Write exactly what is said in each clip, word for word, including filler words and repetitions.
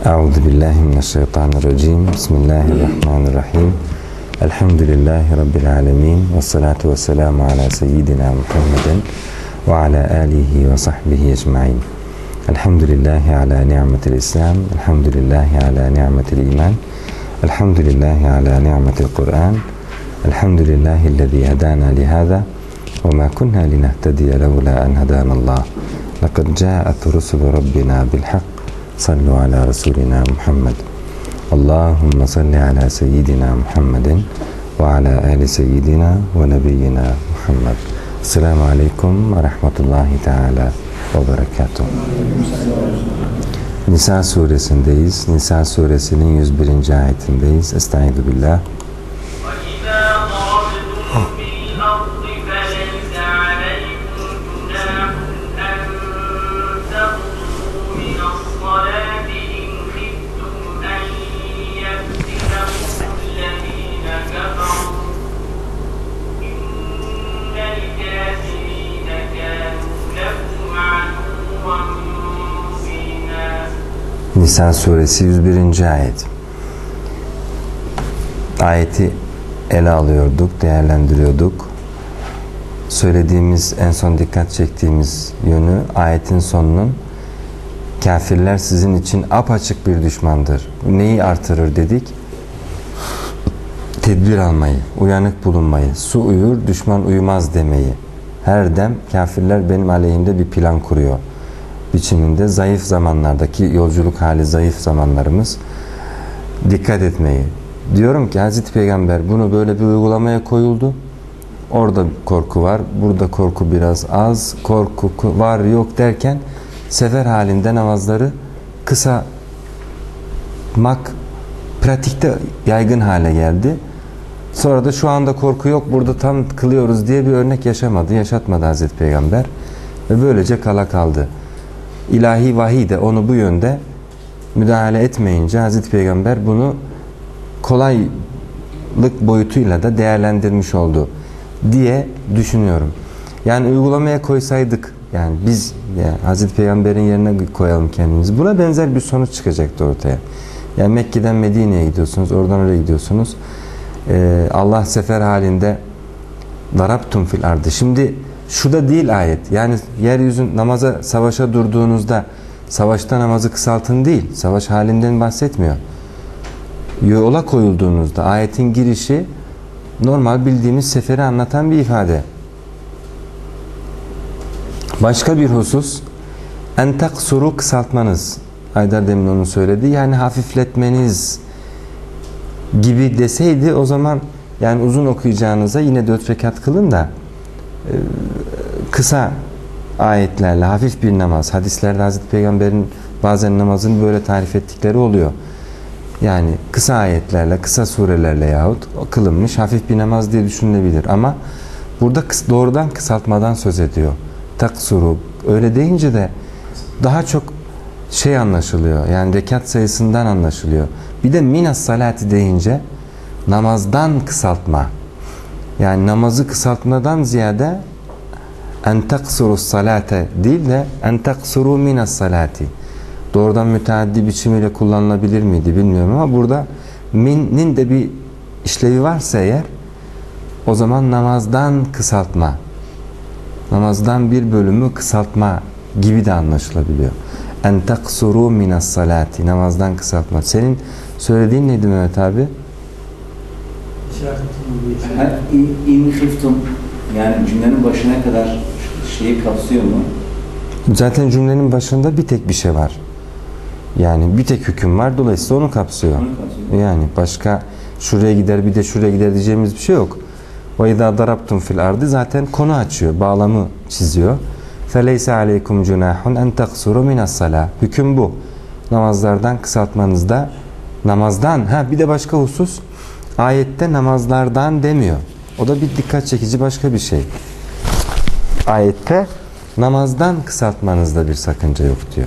Euzu billahi mineşşeytanirracim. Bismillahirrahmanirrahim. Elhamdülillahi rabbil alamin ve salatu vesselamu ala seyyidina Muhammedin ve ala alihi ve sahbihi ecmaîn. Elhamdülillahi ala ni'metil İslam, elhamdülillahi ala ni'metil iman, elhamdülillahi ala ni'metil Kur'an, elhamdülillahillezî hedâna lihâzâ ve mâ kunnâ linehtediye levlâ en hedânallâh. Lekad câet rusulu rabbina bil hak. Sallu ala Resulina Muhammed. Allahümme salli ala seyyidina Muhammedin ve ala ali seyyidina ve nebiyyina Muhammed. Esselamu aleyküm ve rahmetullahi teala ve berekatuhu. Nisa suresindeyiz. Nisa suresinin yüz birinci ayetindeyiz. Estaizu billah. Nisa suresi yüz birinci ayet. Ayeti ele alıyorduk, değerlendiriyorduk. Söylediğimiz, en son dikkat çektiğimiz yönü ayetin sonunun kafirler sizin için apaçık bir düşmandır. Neyi artırır dedik? Tedbir almayı, uyanık bulunmayı, su uyur, düşman uyumaz demeyi. Her dem kafirler benim aleyhimde bir plan kuruyor biçiminde, zayıf zamanlardaki yolculuk hali zayıf zamanlarımız, dikkat etmeyi. Diyorum ki Hazreti Peygamber bunu böyle bir uygulamaya koyuldu. Orada korku var, burada korku biraz az, korku var yok derken sefer halinde namazları kısa mak pratikte yaygın hale geldi. Sonra da şu anda korku yok, burada tam kılıyoruz diye bir örnek yaşamadı, yaşatmadı Hazreti Peygamber ve böylece kala kaldı. İlahi vahiy de onu bu yönde müdahale etmeyince Hazreti Peygamber bunu kolaylık boyutuyla da değerlendirmiş oldu diye düşünüyorum. Yani uygulamaya koysaydık, yani biz yani Hazreti Peygamber'in yerine koyalım kendimizi, buna benzer bir sonuç çıkacaktı ortaya. Yani Mekke'den Medine'ye gidiyorsunuz, oradan oraya gidiyorsunuz. Ee, Allah sefer halinde darabtum fil ardı. Şimdi şu da değil ayet. Yani yeryüzün namaza, savaşa durduğunuzda savaşta namazı kısaltın değil. Savaş halinden bahsetmiyor. Yola koyulduğunuzda ayetin girişi normal bildiğimiz seferi anlatan bir ifade. Başka bir husus, en taksuru kısaltmanız. Haydar demin onu söyledi. Yani hafifletmeniz gibi deseydi o zaman yani uzun okuyacağınıza yine dört rekat kılın da kısa ayetlerle hafif bir namaz. Hadislerde Hazreti Peygamber'in bazen namazını böyle tarif ettikleri oluyor. Yani kısa ayetlerle, kısa surelerle yahut kılınmış hafif bir namaz diye düşünülebilir. Ama burada doğrudan kısaltmadan söz ediyor. Taksuru. Öyle deyince de daha çok şey anlaşılıyor. Yani rekat sayısından anlaşılıyor. Bir de minas salati deyince namazdan kısaltma. Yani namazı kısaltmadan ziyade en taksuru salate değil de en taksuru minas salati. Doğrudan müteaddi biçimiyle kullanılabilir miydi bilmiyorum ama burada min'nin de bir işlevi varsa eğer o zaman namazdan kısaltma, namazdan bir bölümü kısaltma gibi de anlaşılabiliyor. En taksuru minas salati, namazdan kısaltma. Senin söylediğin neydi Mehmet abi? İn khiftum, yani cümlenin başına kadar şeyi kapsıyor mu? Zaten cümlenin başında bir tek bir şey var. Yani bir tek hüküm var. Dolayısıyla onu kapsıyor. Onu kapsıyor. Yani başka şuraya gider bir de şuraya gider diyeceğimiz bir şey yok. Ve izâ darabtum fil ardı zaten konu açıyor. Bağlamı çiziyor. Feleyse aleykum cunahun en taksuru minas salâh. Hüküm bu. Namazlardan kısaltmanızda, namazdan, ha bir de başka husus, ayette namazlardan demiyor. O da bir dikkat çekici başka bir şey. Ayette namazdan kısaltmanızda bir sakınca yok diyor.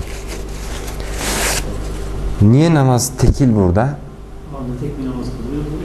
Niye namaz tekil burada? Tek bir namaz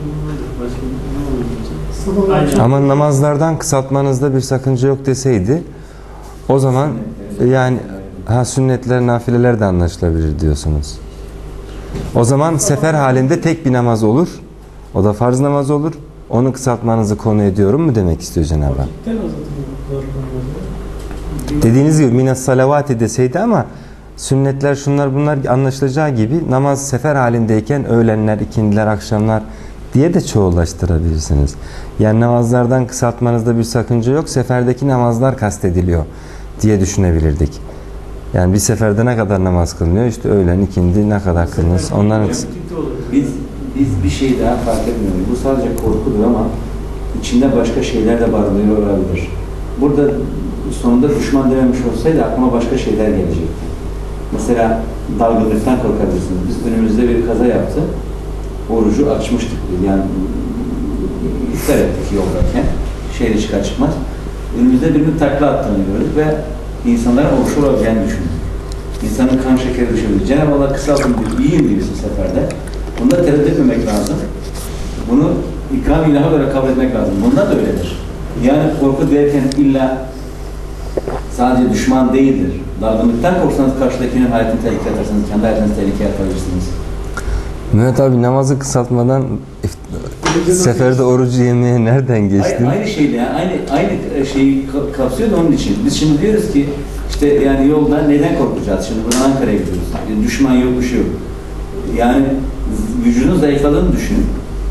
kılıyor. Ama namazlardan kısaltmanızda bir sakınca yok deseydi o zaman yani ha sünnetler, nafileler de anlaşılabilir diyorsunuz. O zaman sefer halinde tek bir namaz olur. O da farz namaz olur. Onu kısaltmanızı konu ediyorum mu demek istiyor Cenab-ı Hak. Vakitten azaltılıyor. Dediğiniz gibi minas salavati deseydi ama sünnetler şunlar bunlar anlaşılacağı gibi namaz sefer halindeyken öğlenler, ikindiler, akşamlar diye de çoğullaştırabilirsiniz. Yani namazlardan kısaltmanızda bir sakınca yok. Seferdeki namazlar kastediliyor diye düşünebilirdik. Yani bir seferde ne kadar namaz kılınıyor? İşte öğlen, ikindi ne kadar kılınız? Onların Biz biz bir şey daha fark etmiyoruz. Bu sadece korkudur ama içinde başka şeyler de barındırıyor olabilir. Burada sonunda düşman dememiş olsaydı aklıma başka şeyler gelecekti. Mesela dalgınlıktan korkabilirsiniz. Biz önümüzde bir kaza yaptı. Orucu açmıştık. Yani iftar ettik yoldayken. Şehre çıkar çıkmaz. Önümüzde birinin takla attığını gördük ve insanların oruçlu olabileceğini düşündük. İnsanın kan şekeri düşebilir. Cenab-ı Allah kısaltın diyor. İyiyim diyorsun seferde. Bunda tereddüt etmemek lazım. Bunu ikram ilahı olarak kabul etmek lazım. Bundan da öyledir. Yani korku derken illa sadece düşman değildir. Dalgınlıktan korksanız karşıdakinin hayatını tehlikeye atarsınız, kendi hayatınızı tehlikeye atabilirsiniz. Mehmet abi namazı kısaltmadan seferde orucu yemeye nereden geçtin? Aynı, aynı şeydi yani. Aynı, aynı şeyi kapsıyor da onun için. Biz şimdi diyoruz ki işte yani yolda neden korkacağız? Şimdi buradan Ankara'ya gidiyoruz. Yani düşman yok, bir şey yok. Yani vücudun zayıfladığını düşünün.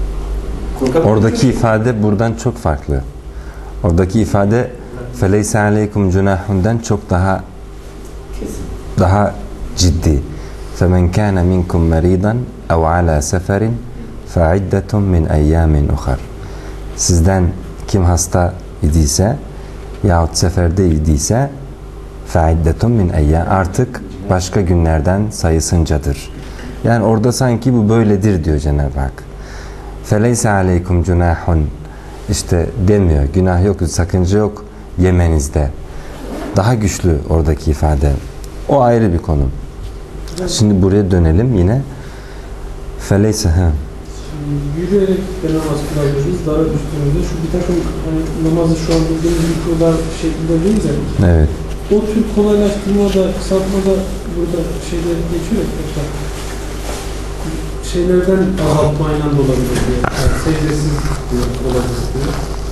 Oradaki ifade buradan çok farklı. Oradaki ifade فَلَيْسَ عَلَيْكُمْ جُنَاحُن'dan çok daha kesin, daha ciddi. فَمَنْ كَانَ مِنْكُمْ مَرِيضًا اَوْ عَلَى سَفَرٍ فَعِدَّةٌ مِنْ اَيَّامٍ اُخَرٍ. Sizden kim hasta idiyse yahut seferde idiyse فَعِدَّةٌ مِنْ اَيَّامٍ artık başka günlerden sayısıncadır. Yani orada sanki bu böyledir diyor Cenab-ı Hak. فَلَيْسَ عَلَيْكُمْ جُنَاحٌ işte demiyor. Günah yok, sakınca yok yemenizde. Daha güçlü oradaki ifade. O ayrı bir konu. Şimdi buraya dönelim yine. فَلَيْسَ ha. Yürüyerek de namaz kılabiliriz. Dara düştüğümüzde şu bir takım hani, namazı şu an bildiğimiz yıkıyorlar şeklinde değil mi? Evet. O tür kolaylaştırmada, kısaltmada burada şeyler geçiyor. Yoksa şeylerden azaltmayla da olabilir diye. Yani secdesiz diyor, olabilir diyor.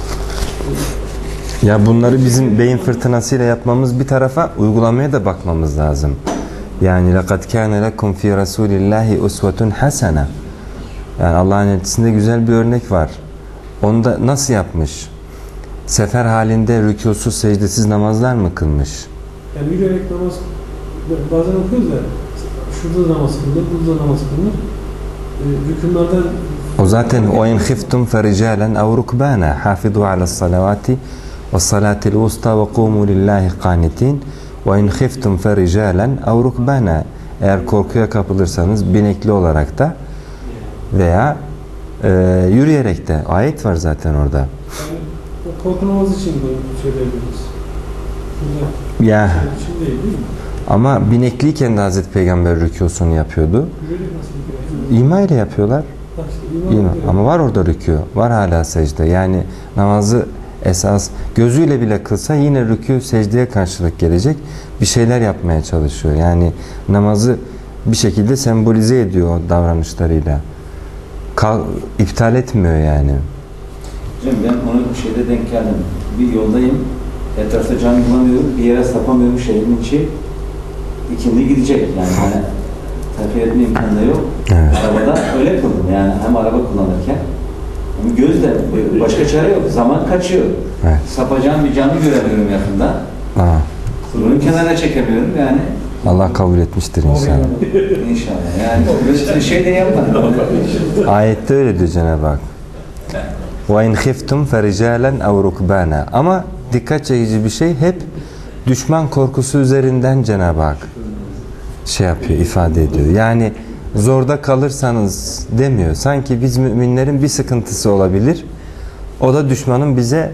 Ya bunları bizim beyin fırtınasıyla yapmamız bir tarafa, uygulamaya da bakmamız lazım. Yani لَقَدْ كَانَ لَكُمْ فِي رَسُولِ اللّٰهِ اُسْوَةٌ حَسَنًا. Yani Allah'ın elçisinde güzel bir örnek var. Onu da nasıl yapmış? Sefer halinde rükûsuz, secdesiz namazlar mı kılmış? Yani yürüyerek namaz bazen okuyoruz da şurada namaz kılınır, burada namaz kılınır. E, rükünlerden o zaten وَاِنْ خِفْتُمْ فَرِجَالًا اَوْ رُكْبَانًا حَافِظُوا عَلَى الصَّلَوَاتِ وَالصَّلَاةِ الْوُسْطَى وَقُومُوا لِلّٰهِ قَانِتِينَ وَاِنْ خِفْتُمْ فَرِجَالًا اَوْ رُكْبَانًا. Eğer korkuya kapılırsanız binekli olarak da veya e, yürüyerek de. Ayet var zaten orada. yani, o korku namazı için de söyleyebiliriz. Burada Ya. için değil, değil mi? Ama binekliyken de Hazreti Peygamber rükûsunu yapıyordu. Yürüyerek nasıl yapıyor? İma ile yapıyorlar. Ha, işte, İma. Ama var orada rükû. Var hala secde. Yani namazı esas gözüyle bile kılsa yine rükû secdeye karşılık gelecek. Bir şeyler yapmaya çalışıyor. Yani namazı bir şekilde sembolize ediyor o davranışlarıyla. Kal, iptal etmiyor yani. Hocam ben onu şeyde denk geldim. Bir yoldayım. Etrafta cami bulamıyorum. Bir yere sapamıyorum. Şehrin içi ikindi gidecek. Yani hani takip etme imkanı da yok. Evet. Arabada öyle kıldım. Yani hem araba kullanırken hem gözle başka çare yok. Zaman kaçıyor. Evet. Sapacağım bir cami göremiyorum yakında. Aa, Bunun kenarına çekemiyorum yani. Allah kabul etmiştir inşallah. İnşallah. Yani böyle şey de yapmadım. Ayette öyle diyor Cenab-ı Hak. وَاِنْ خِفْتُمْ فَرِجَالًا اَوْ رُكْبَانًا. Ama dikkat çekici bir şey hep düşman korkusu üzerinden Cenab-ı Hak şey yapıyor, ifade ediyor. Yani zorda kalırsanız demiyor. Sanki biz müminlerin bir sıkıntısı olabilir. O da düşmanın bize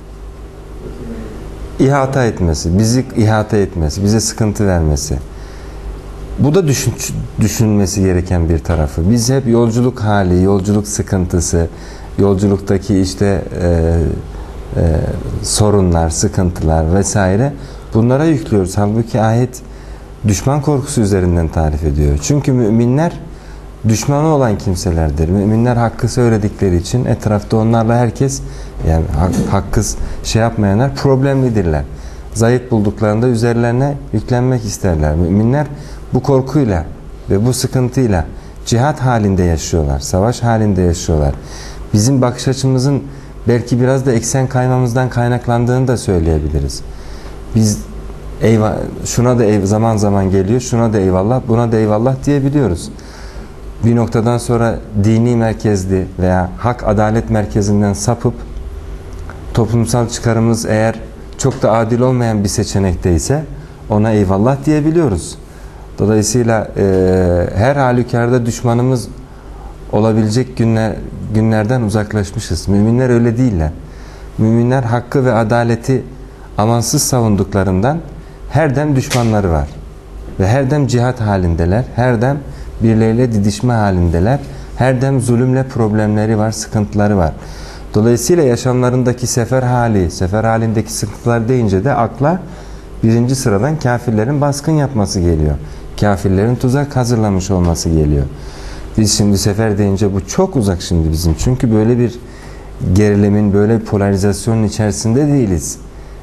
ihata etmesi, bizi ihata etmesi, bize sıkıntı vermesi. Bu da düşün, düşünmesi gereken bir tarafı. Biz hep yolculuk hali, yolculuk sıkıntısı, yolculuktaki işte e, e, sorunlar, sıkıntılar vesaire bunlara yüklüyoruz. Halbuki ayet düşman korkusu üzerinden tarif ediyor. Çünkü müminler düşmanı olan kimselerdir. Müminler hakkı söyledikleri için etrafta onlarla herkes, yani hak, hakkı şey yapmayanlar problemlidirler. Zayıf bulduklarında üzerlerine yüklenmek isterler. Müminler bu korkuyla ve bu sıkıntıyla cihat halinde yaşıyorlar. Savaş halinde yaşıyorlar. Bizim bakış açımızın belki biraz da eksen kaymamızdan kaynaklandığını da söyleyebiliriz. Biz eyvah, şuna da eyv, zaman zaman geliyor, şuna da eyvallah, buna da eyvallah diyebiliyoruz. Bir noktadan sonra dini merkezli veya hak adalet merkezinden sapıp toplumsal çıkarımız eğer çok da adil olmayan bir seçenekteyse ona eyvallah diyebiliyoruz. Dolayısıyla e, her halükarda düşmanımız olabilecek günler, günlerden uzaklaşmışız. Müminler öyle değiller. Müminler hakkı ve adaleti amansız savunduklarından her dem düşmanları var. Ve her dem cihat halindeler. Her dem birileriyle didişme halindeler. Her dem zulümle problemleri var, sıkıntıları var. Dolayısıyla yaşamlarındaki sefer hali, sefer halindeki sıkıntılar deyince de akla birinci sıradan kafirlerin baskın yapması geliyor. Kafirlerin tuzak hazırlamış olması geliyor. Biz şimdi sefer deyince bu çok uzak şimdi bizim. Çünkü böyle bir gerilimin, böyle bir polarizasyonun içerisinde değiliz.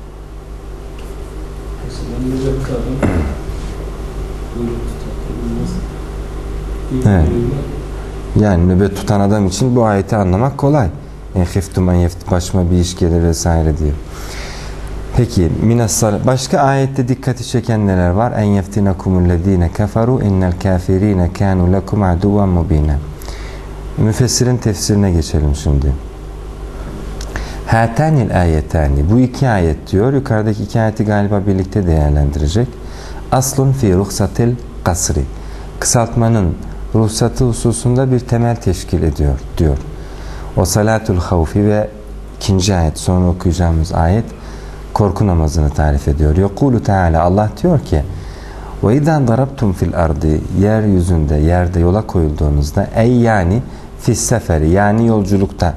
Evet. Yani nöbet tutan adam için bu ayeti anlamak kolay. En khiftum en yeft, başıma bir iş gelir vesaire diyor. Peki minas başka ayette dikkati çeken neler var? En yeftinakumul-lezine keferu innel kafirine kanu lekum aduven mubina. Müfessirin tefsirine geçelim şimdi. Hatanil ayetani, bu iki ayet diyor. Yukarıdaki iki ayeti galiba birlikte değerlendirecek. Aslun fi ruhsatil kasri, kısaltmanın ruhsatı hususunda bir temel teşkil ediyor diyor. O salatul havfi ve ikinci ayet, sonra okuyacağımız ayet korku namazını tarif ediyor. Yekulu Teala, Allah diyor ki: "Ve izen darabtum fil ardı", yeryüzünde, yerde yola koyulduğunuzda, ey yani fis seferi, yani yolculukta.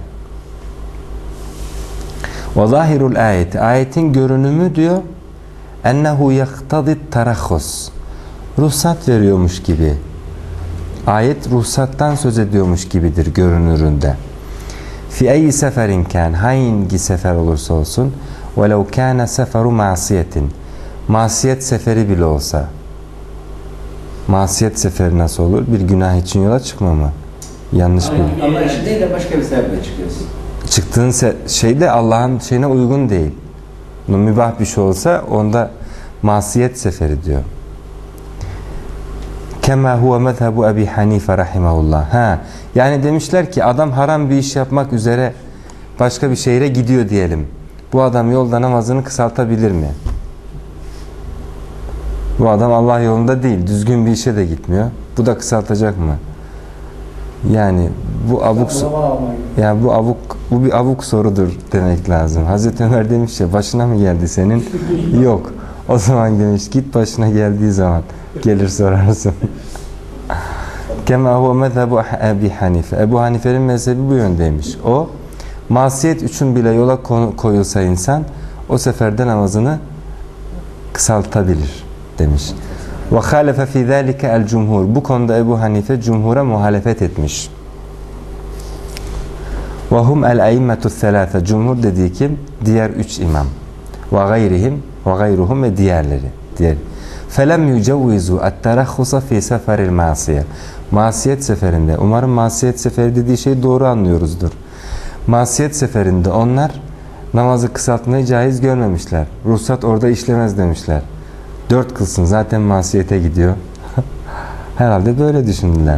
Ve zahirul ayeti, ayetin görünümü diyor, ennehu yaktadit tarahhus, ruhsat veriyormuş gibi. Ayet ruhsattan söz ediyormuş gibidir görünüründe. Fi eyyi seferin kan, hangi sefer olursa olsun, velev kâne seferu masiyetin, masiyet seferi bile olsa. Masiyet seferi nasıl olur? Bir günah için yola çıkma mı? Yanlış bir. Allah için değil de başka bir sebeple çıkıyorsun. Çıktığın şey de Allah'ın şeyine uygun değil. Mübah bir şey olsa onda masiyet seferi diyor. Kema huve mezhebu Ebi Hanife rahimahullah. Ha, yani demişler ki adam haram bir iş yapmak üzere başka bir şehre gidiyor diyelim. Bu adam yolda namazını kısaltabilir mi? Bu adam Allah yolunda değil, düzgün bir işe de gitmiyor. Bu da kısaltacak mı? Yani bu abuk yani bu abuk bu bir abuk sorudur demek lazım. Hazreti Ömer demiş ya, başına mı geldi senin? Yok. O zaman demiş, git başına geldiği zaman gelir sorarsın. Kema huve mezhebu Ebi Hanife. Ebu Hanife'nin mezhebi bu yöndeymiş. O, masiyet için bile yola koyulsa insan o seferde namazını kısaltabilir demiş. Ve halefe fi zalika el cumhur. Bu konuda Ebu Hanife cumhura muhalefet etmiş. Ve hum el aimmetu thelâfe. Cumhur dediği kim? Diğer üç imam. Ve gayrihim ve gayruhum ve diğerleri. Diğer. Felem yucevvizu et-terahhusa fi seferil masiye. Masiyet seferinde. Umarım masiyet seferi dediği şeyi doğru anlıyoruzdur. Masiyet seferinde onlar namazı kısaltmayı caiz görmemişler. Ruhsat orada işlemez demişler. Dört kılsın, zaten masiyete gidiyor. Herhalde böyle düşündüler.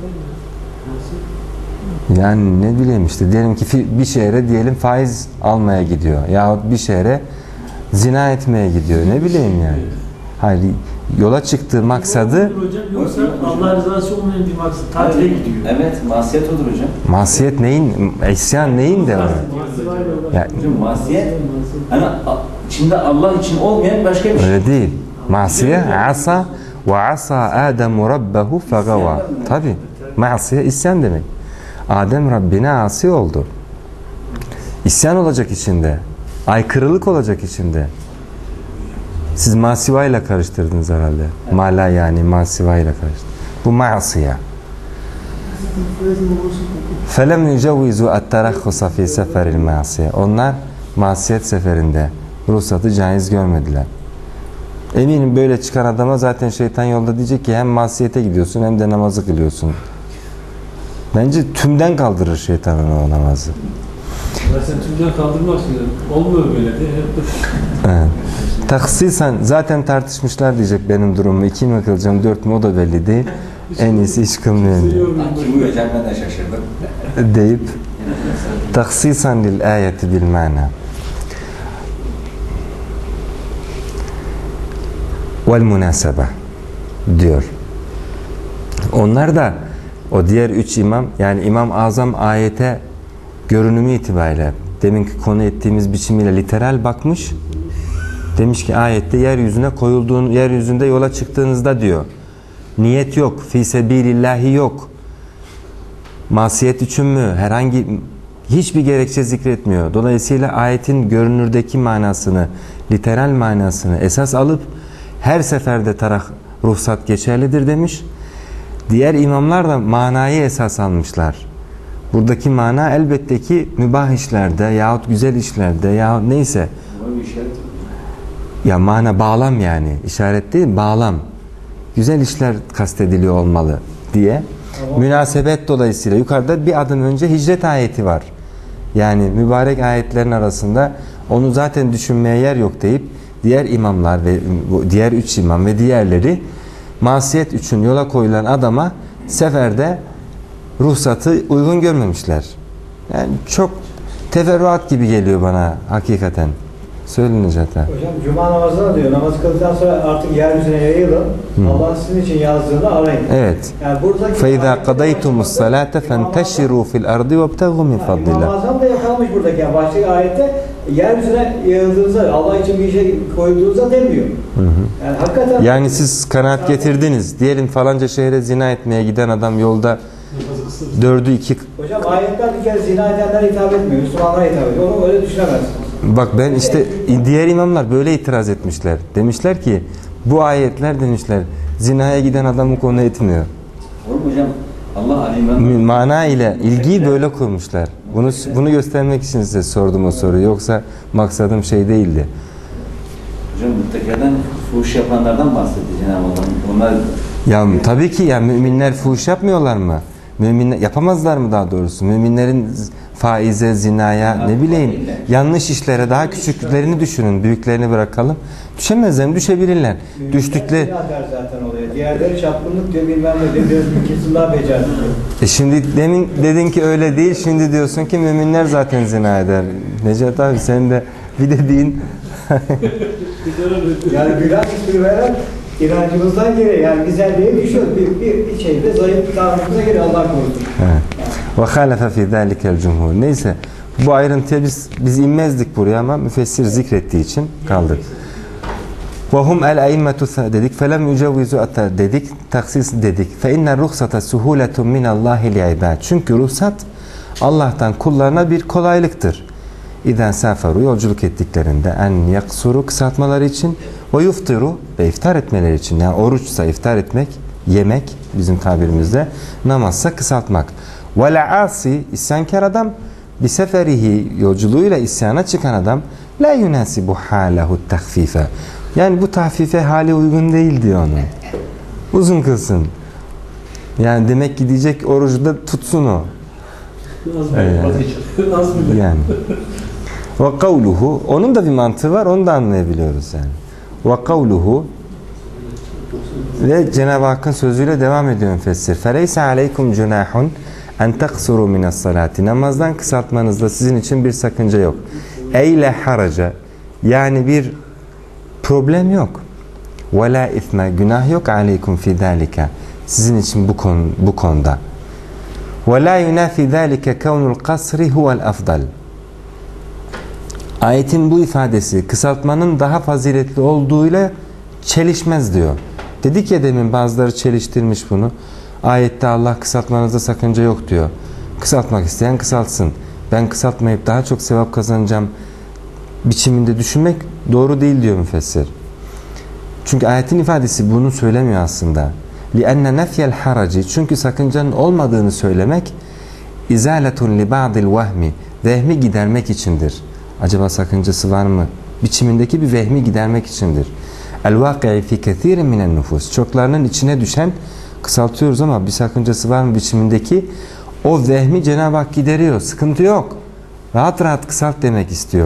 Yani ne bileyim işte, diyelim ki bir şehre diyelim faiz almaya gidiyor. Yahut bir şehre zina etmeye gidiyor. Ne bileyim yani. Hayır, yola çıktığı maksadı hocam, yoksa Allah rızası olmayan bir maksat, tatile gidiyor. Evet, masiyet odur hocam. masiyet neyin, isyan neyin de var? Yani, hocam masiyet, hani içinde Allah için olmayan başka bir şey. Öyle değil. Masiye, asa ve asa Adem Rabbehu fegava. Tabi, masiye isyan demek. Adem Rabbine asi oldu. İsyan olacak içinde. Aykırılık olacak içinde. Siz masivayla karıştırdınız herhalde. Evet. Mala yani masivayla karıştırdınız. Bu masiye. فَلَمْ يُجَوِّزُوا التَّرَخُّصَ فِي سَفَرِ الْمَعْصِيَةِ Onlar masiyet seferinde ruhsatı caiz görmediler. Eminim böyle çıkan adama zaten şeytan yolda diyecek ki hem masiyete gidiyorsun hem de namazı kılıyorsun. Bence tümden kaldırır şeytanın o namazı. Sen tümden kaldırmak istiyorsun. Olmuyor böyle de. Evet. Taksisan zaten tartışmışlar diyecek benim durumumu. İki mi kılacağım, dört mü o da belli değil. En iyisi hiç kılmayayım Kim uyuyacağım ben de şaşırdım. deyip taksisan lil ayeti bil mana. Vel münasebe diyor. Onlar da o diğer üç imam yani İmam Azam ayete görünümü itibariyle deminki konu ettiğimiz biçimiyle literal bakmış. Demiş ki ayette yeryüzüne koyulduğun yeryüzünde yola çıktığınızda diyor. Niyet yok, fi sebilillahi yok. Masiyet için mi? Herhangi hiçbir gerekçe zikretmiyor. Dolayısıyla ayetin görünürdeki manasını, literal manasını esas alıp her seferde taraf ruhsat geçerlidir demiş. Diğer imamlar da manayı esas almışlar. Buradaki mana elbette ki mübah işlerde yahut güzel işlerde yahut neyse. Ya mana bağlam yani. İşaret değil, bağlam. Güzel işler kastediliyor olmalı diye. Tamam. Münasebet dolayısıyla yukarıda bir adım önce hicret ayeti var. Yani mübarek ayetlerin arasında onu zaten düşünmeye yer yok deyip diğer imamlar ve diğer üç imam ve diğerleri masiyet için yola koyulan adama seferde ruhsatı uygun görmemişler. Yani çok teferruat gibi geliyor bana hakikaten. Söyleyin zaten. Hocam cuma namazına diyor. Namaz kıldıktan sonra artık yeryüzüne yayılın. Allah sizin için yazdığını arayın. Evet. Yani buradaki فَاِذَا قَضَيْتُمُ الصَّلَاةَ فَانْتَشِرُوا فِي الْأَرْضِ وَابْتَغُوا مِنْ فَضْلِ İmam اللّٰهِ Azam da yakalamış buradaki. Yani baştaki ayette yeryüzüne yayıldığınızda, Allah için bir şey koyduğunuzda demiyor. Hı hı. Yani hakikaten... Yani siz kanaat getirdiniz. Diyelim falanca şehre zina etmeye giden adam yolda dördü iki... Hocam ayetler bir kere zina edenlere hitap etmiyor. Müslümanlara hitap ediyor. Onu öyle düşünemezsiniz. Bak ben işte diğer imamlar böyle itiraz etmişler. Demişler ki bu ayetler demişler zinaya giden adamı konu etmiyor. Oğlum hocam Allah alim mana ile ilgiyi böyle kurmuşlar. Bunu bunu göstermek için size sordum o soruyu. Yoksa maksadım şey değildi. Hocam muttakilerden fuhuş yapanlardan bahsetti Cenab-ı Allah. Onlar ya tabii ki ya müminler fuhuş yapmıyorlar mı? Müminler yapamazlar mı daha doğrusu? Müminlerin faize, zinaya, ne bileyim yanlış işlere daha küçüklerini düşünün, büyüklerini bırakalım. Düşemezler mi? Düşebilirler. Düştükleri zaten oluyor. Diğerleri çapkınlık diyor bilmem ne diyor. Bir kesim daha becerdi diyor. E şimdi demin dedin ki öyle değil. Şimdi diyorsun ki müminler zaten zina eder. Necat abi sen de bir dediğin yani günah ismini veren inancımızdan geliyor. Yani güzelliğe düşüyor. Bir, bir, bir şeyde zayıf tavrımıza geliyor. Allah korusun. Ve hâlefe fî zâlikel cumhur. Neyse bu ayrıntıya biz, biz inmezdik buraya ama müfessir zikrettiği için kaldık. Ve hum el aimmetu dedik. Felem yücevvizu atta dedik. Taksis dedik. Fe inner ruhsata suhuletun minallahi li'ibâd. Çünkü ruhsat Allah'tan kullarına bir kolaylıktır. İden safaru yolculuk ettiklerinde en yaksuru kısaltmaları için ve yuftiru ve iftar etmeleri için. Yani oruçsa iftar etmek, yemek bizim tabirimizde, namazsa kısaltmak. Ve la'asi isyankar adam bi seferihi yolculuğuyla isyana çıkan adam la yunasibu halehu tahfife. Yani bu tahfife hali uygun değil diyor onun. Uzun kılsın. Yani demek ki diyecek orucu da tutsun o. Ee, yani. Ve kavluhu onun da bir mantığı var, onu da anlayabiliyoruz yani. Ve kavluhu ve Cenab-ı Hakk'ın sözüyle devam ediyor müfessir. Feleyse aleykum cunahun en taksuru minas salati. Namazdan kısaltmanızda sizin için bir sakınca yok. Eyle haraca. Yani bir problem yok. Ve la ithme. Günah yok aleykum fi zalika. Sizin için bu konu bu konuda. Ve la yunafi zalika kavnul kasri huvel afdal. Ayetin bu ifadesi kısaltmanın daha faziletli olduğuyla çelişmez diyor. Dedik ya demin bazıları çeliştirmiş bunu. Ayette Allah kısaltmanızda sakınca yok diyor. Kısaltmak isteyen kısaltsın. Ben kısaltmayıp daha çok sevap kazanacağım biçiminde düşünmek doğru değil diyor müfessir. Çünkü ayetin ifadesi bunu söylemiyor aslında. لِأَنَّ نَفْيَ الْحَرَجِ Çünkü sakıncanın olmadığını söylemek اِزَالَةٌ لِبَعْضِ الْوَهْمِ Vehmi gidermek içindir. Acaba sakıncası var mı? Biçimindeki bir vehmi gidermek içindir. El-vâki'i fî kethîrin minen nüfus Çoklarının içine düşen, kısaltıyoruz ama bir sakıncası var mı biçimindeki o vehmi Cenab-ı Hak gideriyor. Sıkıntı yok. Rahat rahat kısalt demek istiyor.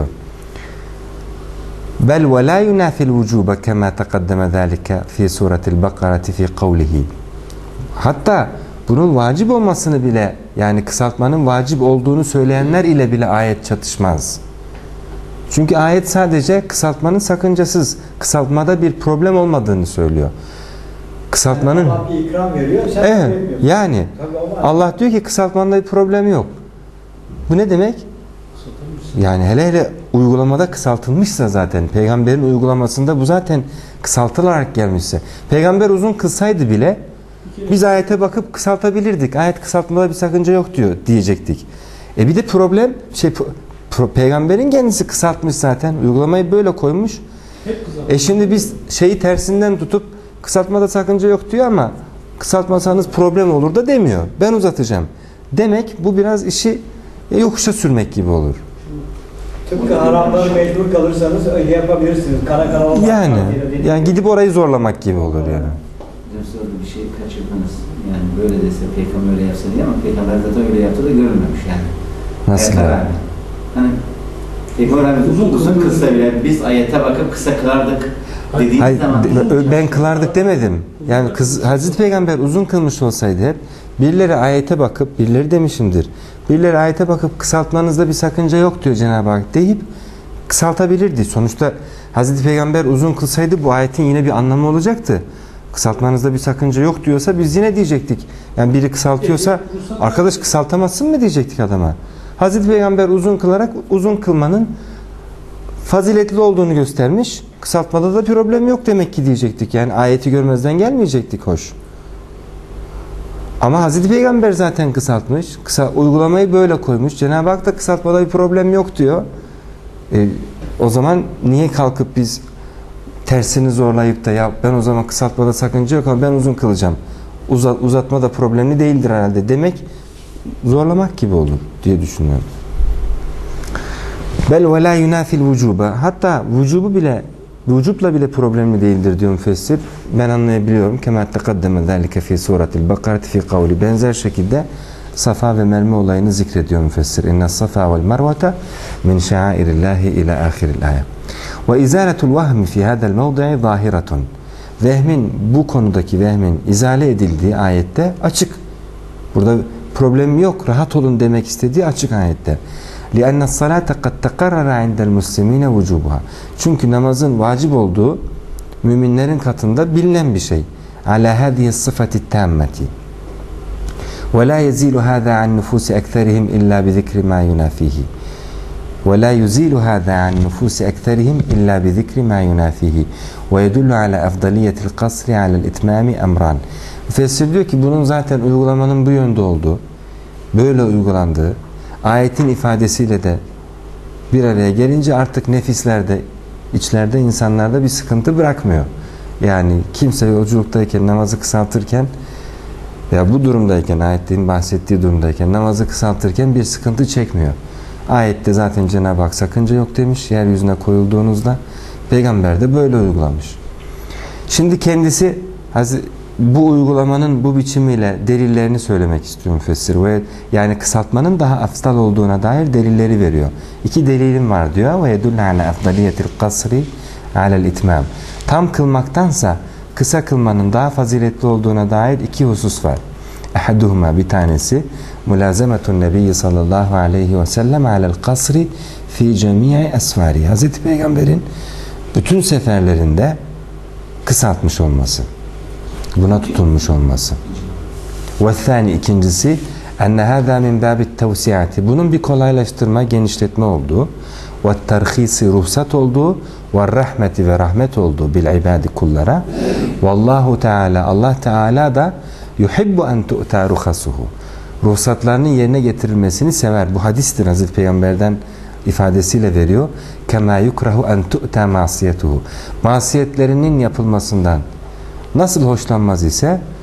Bel ve la yunafil vücuba kema taqaddama zalika fi suratil Bakarati fi kavlihi. Hatta bunun vacip olmasını bile, yani kısaltmanın vacip olduğunu söyleyenler ile bile ayet çatışmaz. Çünkü ayet sadece kısaltmanın sakıncasız, kısaltmada bir problem olmadığını söylüyor. Kısaltmanın yani Allah bir ikram veriyor, sen evet, vermiyorsun. yani Allah diyor ki kısaltmanda bir problem yok. Bu ne demek? Yani hele hele uygulamada kısaltılmışsa zaten, peygamberin uygulamasında bu zaten kısaltılarak gelmişse, peygamber uzun kılsaydı bile biz ayete bakıp kısaltabilirdik. Ayet kısaltmada bir sakınca yok diyor diyecektik. E bir de problem şey pro, peygamberin kendisi kısaltmış zaten. Uygulamayı böyle koymuş. E şimdi biz şeyi tersinden tutup kısaltmada sakınca yok diyor ama kısaltmasanız problem olur da demiyor. Ben uzatacağım. Demek bu biraz işi yokuşa sürmek gibi olur. Tıpkı haramları mecbur kalırsanız öyle yapabilirsiniz. Kara kara olmaz. Yani, yani gidip orayı zorlamak gibi olur yani. Hocam bir şey kaçırdınız. Yani böyle dese peygamber öyle yapsa diye ama peygamber zaten öyle yaptı da görülmemiş yani. Nasıl yani? yani? Hani peygamber uzun uzun kılsa bile biz ayete bakıp kısa kılardık dediğimiz Hayır, zaman. de, ben kılardık demedim. Yani kız, Hazreti Peygamber uzun kılmış olsaydı hep birileri ayete bakıp, birileri demişimdir. Birileri ayete bakıp kısaltmanızda bir sakınca yok diyor Cenab-ı Hak deyip kısaltabilirdi. Sonuçta Hazreti Peygamber uzun kılsaydı bu ayetin yine bir anlamı olacaktı. Kısaltmanızda bir sakınca yok diyorsa biz yine diyecektik. Yani biri kısaltıyorsa arkadaş kısaltamazsın mı diyecektik adama. Hazreti Peygamber uzun kılarak uzun kılmanın faziletli olduğunu göstermiş. Kısaltmada da problem yok demek ki diyecektik. Yani ayeti görmezden gelmeyecektik hoş. Ama Hazreti Peygamber zaten kısaltmış. Kısa, uygulamayı böyle koymuş. Cenab-ı Hak da kısaltmada bir problem yok diyor. E, o zaman niye kalkıp biz tersini zorlayıp da ya ben o zaman kısaltmada sakınca yok ama ben uzun kılacağım. Uzat, uzatma da problemli değildir herhalde demek zorlamak gibi olur diye düşünüyorum. Bel ve la yunafil vücuba. Hatta vücubu bile, vücubla bile problemli değildir diyor müfessir. Ben anlayabiliyorum. Kema tekaddeme zalike fi suratil Bakarati fi kavli. Benzer şekilde Safa ve Merve olayını zikrediyor müfessir. İnne safa vel mervete min şairillahi ila ahiril ayet. Ve izaletul vahmi fi hadal mevdi'i zahiratun. Vehmin, bu konudaki vehmin izale edildiği ayette açık. Burada problem yok. Rahat olun demek istediği açık ayette. لِأَنَّ الصَّلَاةَ قَدْ تَقَرَّرَ عِنْدَ الْمُسْلِمِينَ وُجُوبُهَا Çünkü namazın vacip olduğu müminlerin katında bilinen bir şey. عَلَى هَذِهِ الصِّفَةِ التَّامَّةِ وَلَا يَزِيلُ هَذَا عَنْ نُفُوسِ أَكْثَرِهِمْ إِلَّا بِذِكْرِ مَا يُنَافِيهِ وَلَا يُزِيلُ هَذَا عَنْ نُفُوسِ أَكْثَرِهِمْ إِلَّا بِذِكْرِ مَا يُنَافِيهِ وَيَدُلُّ عَلَى أَفْضَلِيَّةِ الْقَصْرِ عَلَى الْإِتْمَامِ أَمْرًا Müfessir diyor ki bunun zaten uygulamanın bu yönde olduğu, böyle uygulandığı, ayetin ifadesiyle de bir araya gelince artık nefislerde, içlerde, insanlarda bir sıkıntı bırakmıyor. Yani kimse yolculuktayken, namazı kısaltırken veya bu durumdayken, ayetin bahsettiği durumdayken namazı kısaltırken bir sıkıntı çekmiyor. Ayette zaten Cenab-ı Hak sakınca yok demiş. Yeryüzüne koyulduğunuzda Peygamber de böyle uygulamış. Şimdi kendisi bu uygulamanın bu biçimiyle delillerini söylemek istiyor müfessir. Ve yani kısaltmanın daha afdal olduğuna dair delilleri veriyor. İki delilim var diyor. Ve yedullu ala afdaliyetil kasri alel itmam. Tam kılmaktansa kısa kılmanın daha faziletli olduğuna dair iki husus var. Ahaduhuma, bir tanesi mülazemetun nebiyyi sallallahu aleyhi ve sellem alel kasri fi cemi'i esfari. Hazreti Peygamber'in bütün seferlerinde kısaltmış olması. Buna tutulmuş olması. Ve thani, ikincisi enne hâzâ min bâbit tevsi'ati. Bunun bir kolaylaştırma, genişletme olduğu ve terhisi, ruhsat olduğu ve rahmeti ve rahmet olduğu bil ibadi kullara. Vallahu Teala, Allah Teala da yuhibbu en tu'ta ruhasuhu. Ruhsatlarının yerine getirilmesini sever. Bu hadistir, Hazreti Peygamber'den ifadesiyle veriyor. Kema yukrahu en tu'ta masiyetuhu. Masiyetlerinin yapılmasından nasıl hoşlanmaz ise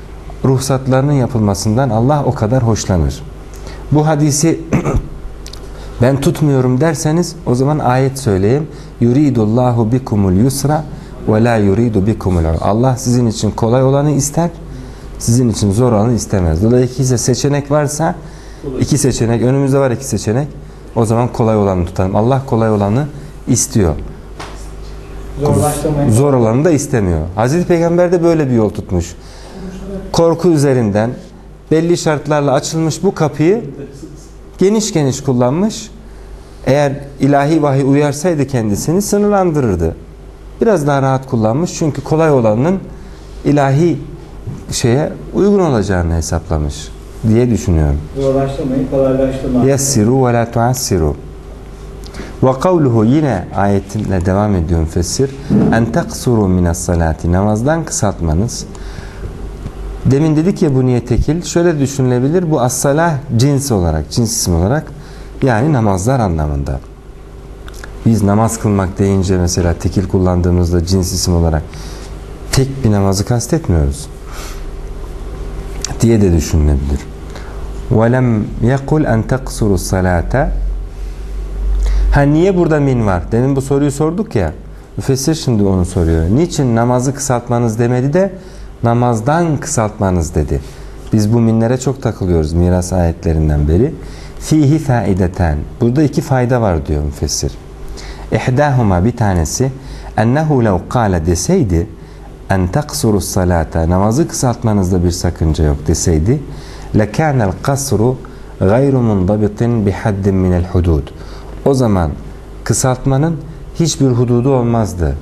ruhsatlarının yapılmasından Allah o kadar hoşlanır. Bu hadisi ben tutmuyorum derseniz o zaman ayet söyleyeyim. Yuridullahu bikumul yusra ve la yuridu bikumul usra. Allah sizin için kolay olanı ister, sizin için zor olanı istemez. Dolayısıyla seçenek varsa, iki seçenek, önümüzde var iki seçenek. O zaman kolay olanı tutalım. Allah kolay olanı istiyor. Zor olanı da istemiyor. Hazreti Peygamber de böyle bir yol tutmuş. Korku üzerinden belli şartlarla açılmış bu kapıyı geniş geniş kullanmış. Eğer ilahi vahiy uyarsaydı kendisini sınırlandırırdı. Biraz daha rahat kullanmış. Çünkü kolay olanın ilahi şeye uygun olacağını hesaplamış diye düşünüyorum. Zorlaştırmayın, kolaylaştırmayın. Yessiru ve la tuassiru. Ve kavluhu, yine ayetinle devam ediyor müfessir. En taksuru minas salati, namazdan kısaltmanız. Demin dedik ya bu niye tekil? Şöyle düşünülebilir. Bu as-salah cins olarak, cins isim olarak, yani namazlar anlamında. Biz namaz kılmak deyince mesela tekil kullandığımızda cins isim olarak tek bir namazı kastetmiyoruz diye de düşünülebilir. وَلَمْ يَقُلْ اَنْ تَقْصُرُ الصَّلَاةَ. Ha, niye burada min var? Demin bu soruyu sorduk ya. Müfessir şimdi onu soruyor. Niçin namazı kısaltmanız demedi de namazdan kısaltmanız dedi. Biz bu minlere çok takılıyoruz miras ayetlerinden beri. Fihi faideten. Burada iki fayda var diyor müfessir. İhdahuma, bir tanesi, ennehu lev kâle deseydi, en taksuru salata, namazı kısaltmanızda bir sakınca yok deseydi, lekânel kasru gayru mundabitin bihaddin minel hudud. O zaman kısaltmanın hiçbir hududu olmazdı.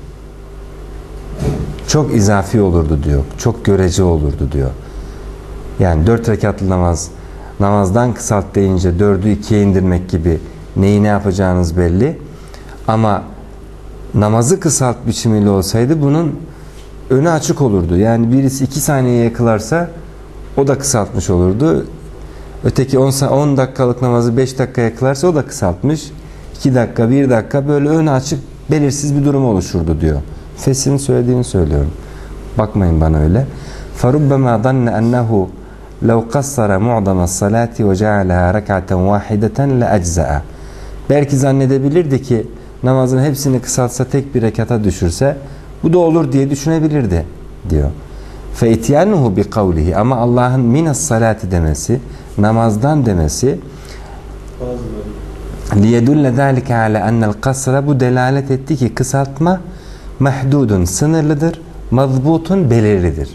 Çok izafi olurdu diyor. Çok görece olurdu diyor. Yani dört rekatlı namaz, namazdan kısalt deyince dördü ikiye indirmek gibi, neyi ne yapacağınız belli. Ama namazı kısalt biçimiyle olsaydı bunun önü açık olurdu. Yani birisi iki saniyeye kılarsa o da kısaltmış olurdu. Öteki on dakikalık namazı beş dakikaya kılarsa o da kısaltmış. iki dakika, bir dakika, böyle önü açık, belirsiz bir durum oluşurdu diyor. Fesir'in söylediğini söylüyorum. Bakmayın bana öyle. فَرُبَّمَا ظَنَّ أَنَّهُ لَوْ قَصَّرَ مُعْضَمَ الصَّلَاةِ وَجَعَلَهَا رَكْعَةً وَاحِدَةً لَأَجْزَأَ. Belki zannedebilirdi ki namazın hepsini kısaltsa, tek bir rekata düşürse bu da olur diye düşünebilirdi diyor. فَاِتْيَانُهُ بِقَوْلِهِ. Ama Allah'ın minas salati demesi, namazdan demesi, لِيَدُلَّ ذَٰلِكَ عَلَى أَنَّ الْقَصْرَ, bu delalet etti ki kısaltma mahdudun, sınırlıdır, mazbutun, belirlidir.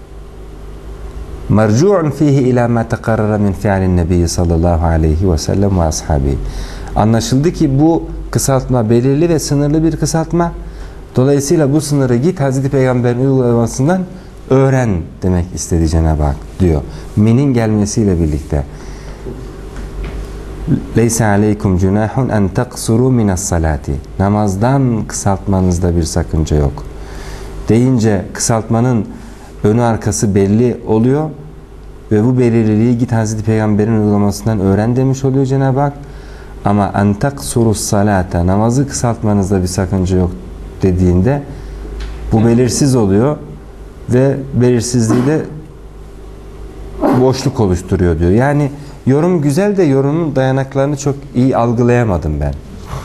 Mercu'un fihi ila ma tekarrara min fi'lin nebi sallallahu aleyhi ve sellem ve ashabi. Anlaşıldı ki bu kısaltma belirli ve sınırlı bir kısaltma. Dolayısıyla bu sınırı git Hazreti Peygamber'in uygulamasından öğren demek istedi Cenab-ı Hak diyor. Minin gelmesiyle birlikte. Leysa aleykum cunahun en taksuru minas salati. Namazdan kısaltmanızda bir sakınca yok deyince kısaltmanın önü arkası belli oluyor ve bu belirliliği git Hazreti Peygamber'in uygulamasından öğren demiş oluyor Cenab-ı Hak. Ama en taksuru salata, namazı kısaltmanızda bir sakınca yok dediğinde bu belirsiz oluyor ve belirsizliği de boşluk oluşturuyor diyor. Yani yorum güzel de yorumun dayanaklarını çok iyi algılayamadım ben.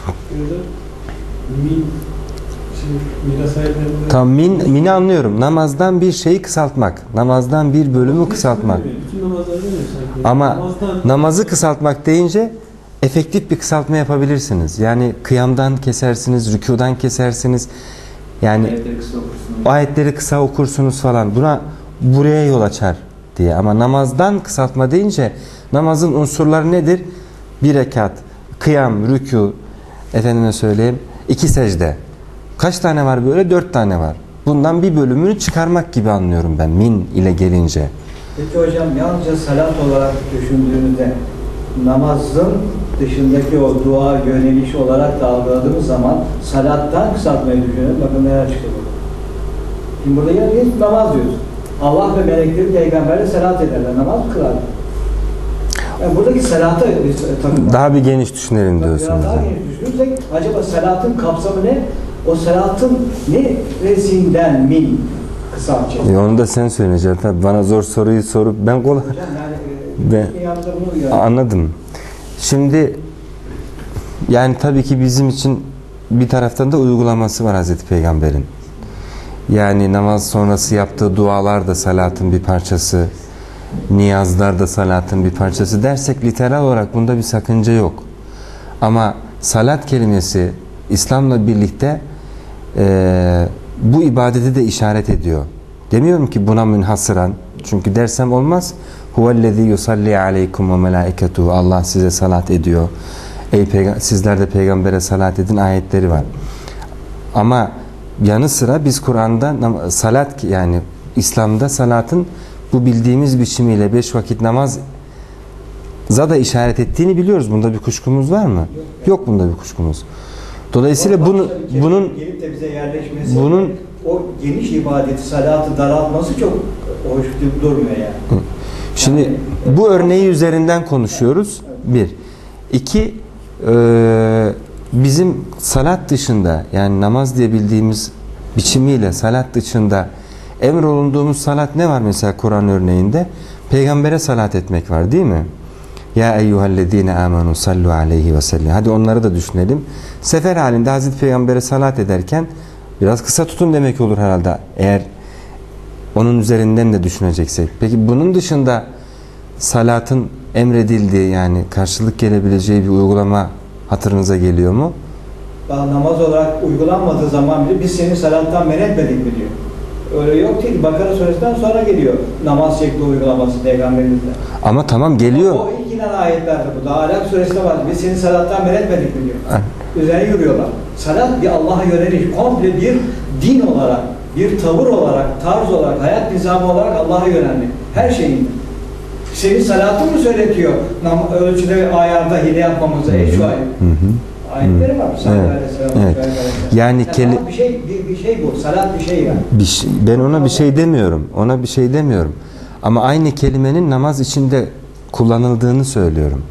Min, şey, miras ayetlerinde... Tam min, mini anlıyorum. Namazdan bir şeyi kısaltmak. Namazdan bir bölümü kısaltmak. Bütün namazlarda öyle sanki. Ama Namazdan... namazı kısaltmak deyince efektif bir kısaltma yapabilirsiniz. Yani kıyamdan kesersiniz, rükudan kesersiniz. Yani Ayetleri kısa okursunuz. ayetleri kısa okursunuz falan. Buna buraya yol açar diye. Ama namazdan kısaltma deyince namazın unsurları nedir? Bir rekat, kıyam, rükû, efendime söyleyeyim, iki secde. Kaç tane var böyle? Dört tane var. Bundan bir bölümünü çıkarmak gibi anlıyorum ben min ile gelince. Peki hocam, yalnızca salat olarak düşündüğünüzde namazın dışındaki o dua yöneliş olarak da algıladığımız zaman salattan kısaltmayı düşünüyoruz. Bakın neler çıktı burada. Şimdi burada yalnız namaz diyoruz. Allah ve melekleri peygamberle salat ederler. Namaz kılar. Yani buradaki salata takım. Daha bir geniş düşünelim diyorsunuz. Daha geniş düşünürsek acaba salatın kapsamı ne? O salatın neresinden min? kısaltacağız. E onu da sen söyleyeceksin. Tabii bana zor soruyu sorup ben kolay... Hocam yani Ben- e, dünyamızda bunu uyarlar. Anladım. Şimdi yani tabii ki bizim için bir taraftan da uygulaması var Hazreti Peygamber'in. Yani namaz sonrası yaptığı dualar da salatın bir parçası, niyazlar da salatın bir parçası dersek literal olarak bunda bir sakınca yok. Ama salat kelimesi İslam'la birlikte e, bu ibadeti de işaret ediyor. Demiyorum ki buna münhasıran, çünkü dersem olmaz. Huvellezî yusalli aleykum ve melâiketuhu. Allah size salat ediyor. Ey peygamber, sizler de peygambere salat edin ayetleri var. Ama yanı sıra biz Kur'an'da salat, yani İslam'da salatın bu bildiğimiz biçimiyle beş vakit namaza da işaret ettiğini biliyoruz. Bunda bir kuşkumuz var mı? Yok, bunda bir kuşkumuz. Dolayısıyla bunu bunun gelip de bize yerleşmesi, bunun o geniş ibadeti, salatı daraltması çok hoş durmuyor yani. Şimdi Yani, bu örneği üzerinden konuşuyoruz. Bir. İki, e, bizim salat dışında, yani namaz diye bildiğimiz biçimiyle salat dışında emrolunduğumuz salat ne var mesela Kur'an örneğinde? Peygambere salat etmek var, değil mi? Ya eyyühellezine amenu sallu aleyhi ve sellem. Hadi onları da düşünelim. Sefer halinde Hazreti Peygamber'e salat ederken biraz kısa tutun demek olur herhalde. Eğer onun üzerinden de düşüneceksek. Peki bunun dışında salatın emredildiği, yani karşılık gelebileceği bir uygulama hatırınıza geliyor mu? Daha namaz olarak uygulanmadığı zaman bile biz seni salattan men etmedik mi diyor. Öyle yok değil. Bakara suresinden sonra geliyor namaz şekli uygulaması peygamberimizde. Ama tamam geliyor. O ilk inen ayetlerde bu. Daha Alak suresinde var. Biz seni salattan men etmedik mi diyor. Üzerine yürüyorlar. Salat bir Allah'a yöneliş. Komple bir din olarak, bir tavır olarak, tarz olarak, hayat nizamı olarak Allah'a yönelmek. Her şeyinde. Senin salatın mı söyletiyor? Nam ölçüde ve ayarda hile yapmamızı, eşya ayet. Ayetleri var. Evet. Evet. Yani keli... bir şey bir, bir şey bu. Salat bir şey yani. Bir şey, ben ona bir şey demiyorum. Ona bir şey demiyorum. Ama aynı kelimenin namaz içinde kullanıldığını söylüyorum.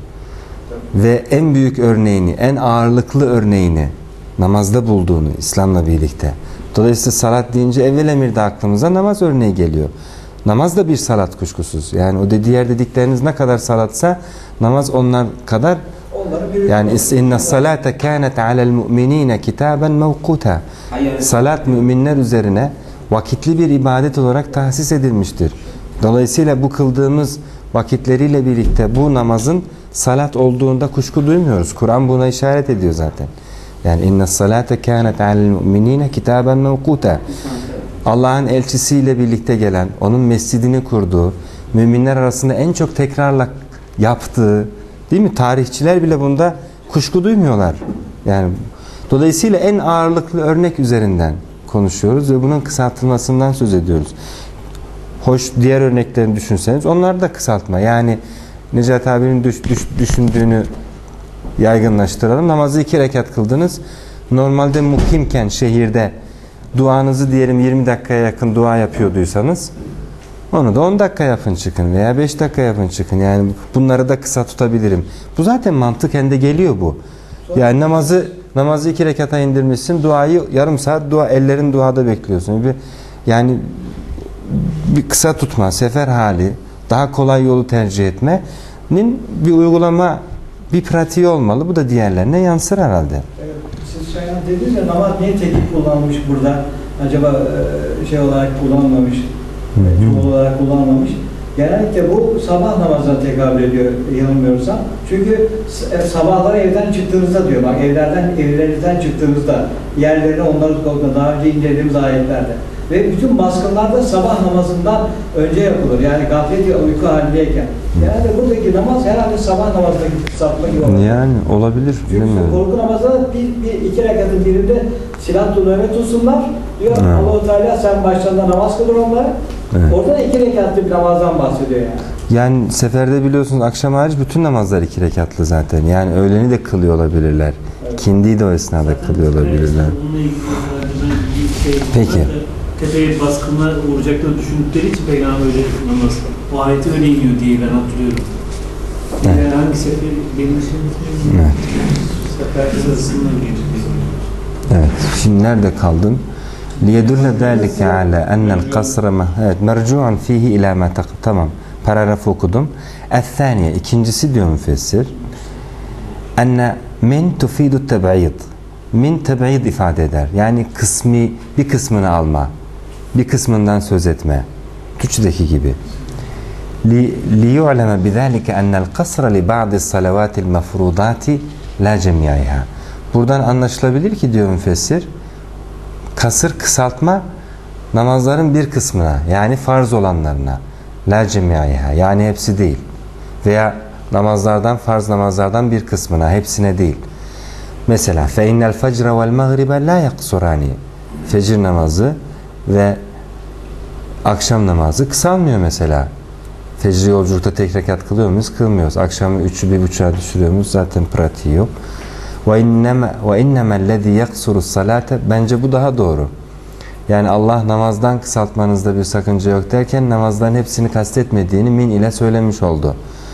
Ve en büyük örneğini, en ağırlıklı örneğini namazda bulduğunu İslam'la birlikte. Dolayısıyla salat deyince evvel emirde aklımıza namaz örneği geliyor. Namaz da bir salat kuşkusuz. Yani o de diğer dedikleriniz ne kadar salatsa namaz onlar kadar. Yani inna salate kanet alel mu'minine kitaben mevkuta. Salat müminler üzerine vakitli bir ibadet olarak tahsis edilmiştir. Dolayısıyla bu kıldığımız vakitleriyle birlikte bu namazın salat olduğunda kuşku duymuyoruz. Kur'an buna işaret ediyor zaten. Yani inna salate kanet alel mu'minine kitaben mevkuta. Allah'ın elçisiyle birlikte gelen, onun mescidini kurduğu, müminler arasında en çok tekrarla yaptığı, değil mi? Tarihçiler bile bunda kuşku duymuyorlar. Yani dolayısıyla en ağırlıklı örnek üzerinden konuşuyoruz ve bunun kısaltılmasından söz ediyoruz. Hoş diğer örneklerini düşünseniz onlar da kısaltma. Yani Necati abinin düş, düş, düşündüğünü yaygınlaştıralım. Namazı iki rekat kıldınız. Normalde mukimken şehirde duanızı diyelim yirmi dakikaya yakın dua yapıyorduysanız onu da on dakika yapın çıkın veya beş dakika yapın çıkın. Yani bunları da kısa tutabilirim. Bu zaten mantıken de geliyor bu. Yani namazı namazı iki rekata indirmişsin. Duayı yarım saat dua ellerin duada bekliyorsun. Bir, yani bir kısa tutma, sefer hali, daha kolay yolu tercih etmenin bir uygulama, bir pratiği olmalı. Bu da diğerlerine yansır herhalde. Evet, siz Şahin dediniz ya, namaz niye teknik kullanılmış burada? Acaba şey olarak kullanılmamış, çoğul olarak kullanılmamış. Genellikle bu sabah namazına tekabül ediyor yanılmıyorsam. Çünkü sabahları evden çıktığınızda diyor, bak evlerden, evlerinizden çıktığınızda yerlerine onları koyduğunda daha önce incelediğimiz ayetlerde. Ve bütün baskınlarda sabah namazından önce yapılır. Yani gaflet uyku halindeyken. Yani buradaki namaz herhalde sabah namazındaki kısaltma gibi olur. Yani olabilir. Çünkü korku namazında bir, bir iki rekatın birinde silah-ı nöbet tutsunlar. Diyor evet. Allah-u Teala sen başlarında namaz kılır onlara. Evet. Orada da iki rekatlı bir namazdan bahsediyor yani. Yani seferde biliyorsunuz akşam hariç bütün namazlar iki rekatlı zaten. Yani öğleni de kılıyor olabilirler. Evet. Kindiyi de o esnada zaten kılıyor olabilirler. Peki. Tepeye baskınlar uğrayacaklarını düşündükleri için Peygamber öyle namaz. O ayeti öyle iniyor diye ben hatırlıyorum. Evet. Yani hangi sefer benim için evet. sefer kısasında gelecek. Evet. Şimdi nerede kaldın? لِيَدُلَّ ذَٰلِكَ عَلَى أَنَّ الْقَصْرَ evet, mercu'un fihi ila ma taq. Tamam. Paragrafı okudum. El-thaniye, ikincisi diyor müfessir. Enne min tufidu teb'id. Min teb'id ifade eder. Yani kısmi, bir kısmını alma. Bir kısmından söz etme. Türkçedeki gibi. لِيُعْلَمَ بِذَٰلِكَ أَنَّ الْقَصْرَ لِبَعْضِ الصَّلَوَاتِ الْمَفْرُودَاتِ لَا جَمْيَائِهَا. Buradan anlaşılabilir ki diyor müfessir, kasır, kısaltma namazların bir kısmına, yani farz olanlarına, la cemiyaiha, yani hepsi değil, veya namazlardan, farz namazlardan bir kısmına, hepsine değil. Mesela fe innel fecre vel mağribe la yaksurani, fecir namazı ve akşam namazı kısalmıyor mesela. Fecri yolculukta tek rekat kılıyor muyuz? Kılmıyoruz. Akşamı üçü bir buçuğa düşürüyor muyuz? Zaten pratiği yok. Ve inneme ve innemellezî yaksuru salate, bence bu daha doğru. Yani Allah namazdan kısaltmanızda bir sakınca yok derken namazların hepsini kastetmediğini min ile söylemiş oldu.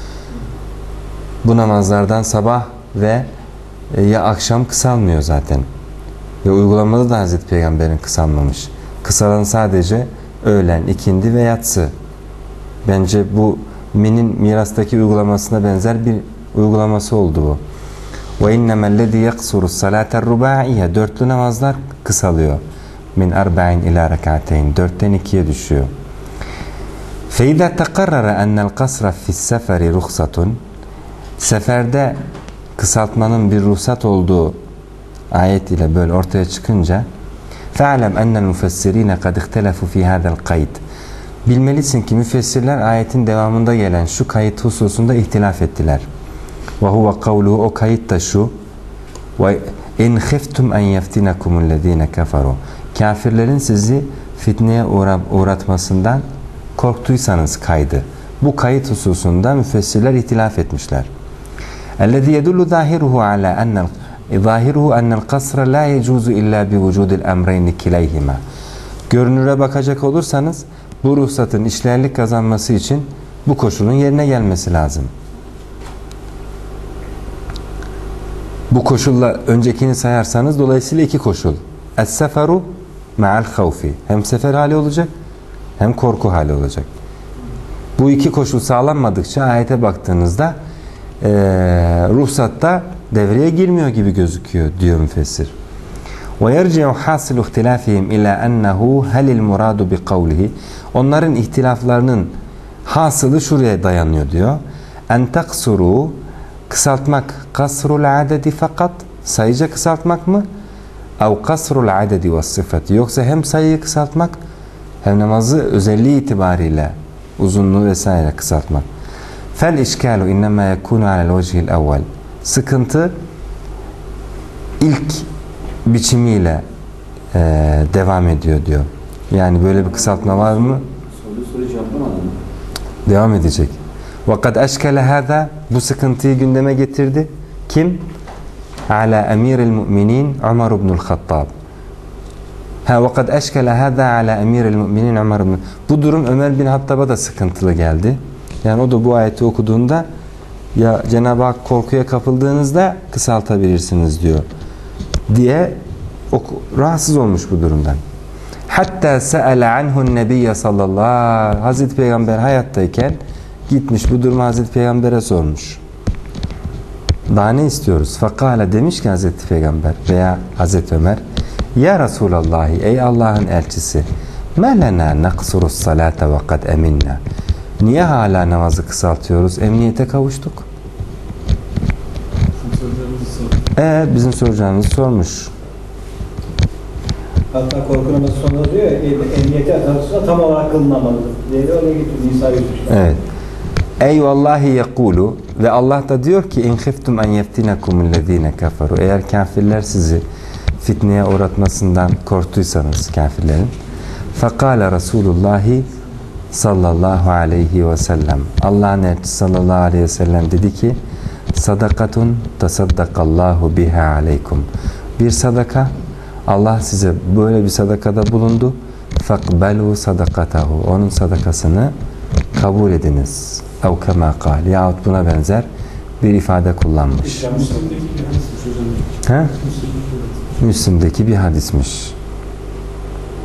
Bu namazlardan sabah ve ya akşam kısalmıyor zaten. Ve uygulamada da Hazreti Peygamber'in kısalmamış. Kısalan sadece öğlen, ikindi ve yatsı. Bence bu minin mirastaki uygulamasına benzer bir uygulaması oldu bu. Ve innemellezî yaksuru salâter rubâiyye, dörtlü namazlar kısalıyor. Min arba'in ila rek'ateyn, dörtten ikiye düşüyor. Fe izâ tekarrara ennel kasra fi's-seferi ruhsatun, seferde kısaltmanın bir ruhsat olduğu ayet ile böyle ortaya çıkınca fe'alem ennel müfessirîne kad ihtelefû fî hâzel kayd, bilmelisin ki müfessirler ayetin devamında gelen şu kayıt hususunda ihtilaf ettiler. Ve huve kavluhu, o kayıt da şu: ve in khiftum en yeftinakumüllezîne keferu, kafirlerin sizi fitneye uğratmasından korktuysanız kaydı. Bu kayıt hususunda müfessirler ihtilaf etmişler. Ellezî yedullu zâhiruhu alâ ennel zâhiruhu ennel kasra lâ yecûzu illâ bi vücûdil emreyni kileyhima. Görünüre bakacak olursanız bu ruhsatın işlerlik kazanması için bu koşulun yerine gelmesi lazım. Bu koşulla öncekini sayarsanız dolayısıyla iki koşul. Es-seferu ma'al havfi. Hem sefer hali olacak hem korku hali olacak. Bu iki koşul sağlanmadıkça ayete baktığınızda e, ruhsatta devreye girmiyor gibi gözüküyor diyor müfessir. وَيَرْجِعُ حَاسِلُ اخْتِلَافِهِمْ اِلَى اَنَّهُ هَلِ الْمُرَادُ بِقَوْلِهِ, onların ihtilaflarının hasılı şuraya dayanıyor diyor. اَنْ تَقْسُرُوا, kısaltmak, kasrul adedi fakat, sayıca kısaltmak mı? اَوْ kasrul adedi ve sıfatı, yoksa hem sayıyı kısaltmak hem namazı özelliği itibariyle uzunluğu vesaire kısaltmak. fel işkalu innema yekunu alel vecihil evvel, sıkıntı ilk biçimiyle e, devam ediyor diyor. Yani böyle bir kısaltma var mı? Soru soru cevaplamadım. Devam edecek. وَقَدْ اَشْكَلَ هَذَا, bu sıkıntıyı gündeme getirdi. Kim? عَلَى اَمِيرِ الْمُؤْمِنِينَ عُمَرُ بْنُ الْخَطَّابِ. Ha, وَقَدْ اَشْكَلَ هَذَا عَلَى اَمِيرِ الْمُؤْمِنِينَ عُمَرُ بْنُ. Bu durum Ömer bin Hattab'a da sıkıntılı geldi. Yani o da bu ayeti okuduğunda ya Cenab-ı Hak korkuya kapıldığınızda kısaltabilirsiniz diyor diye oku, rahatsız olmuş bu durumdan. Hatta se'ale anhu'n nebiyye sallallahu, Hazreti Peygamber hayattayken gitmiş bu durumu Hazreti Peygamber'e sormuş. Daha ne istiyoruz? Fakale, demiş ki Hazreti Peygamber veya Hazreti Ömer, ya Resulallah, ey Allah'ın elçisi, me lena naqsurus salate ve kad eminna, niye hala namazı kısaltıyoruz? Emniyete kavuştuk. Evet, bizim soracağımızı sormuş. Hatta korku namazı sonunda diyor ya, emniyete atarsa tam olarak kılınamalıdır diye öyle getiriyor Nisa yüz üçte. Evet. Ey vallahi yekulu, ve Allah da diyor ki in khiftum en yeftinakumüllezine keferu, eğer kafirler sizi fitneye uğratmasından korktuysanız kafirlerin, fekale Resulullahi sallallahu aleyhi ve sellem, Allah'ın elçisi sallallahu aleyhi ve sellem dedi ki, sadakatun tasaddakallahu biha aleykum, bir sadaka, Allah size böyle bir sadakada bulundu, fakbelu sadakatahu, onun sadakasını kabul ediniz. Ev kema kal, yahut buna benzer bir ifade kullanmış. He? Müslim'deki bir hadismiş.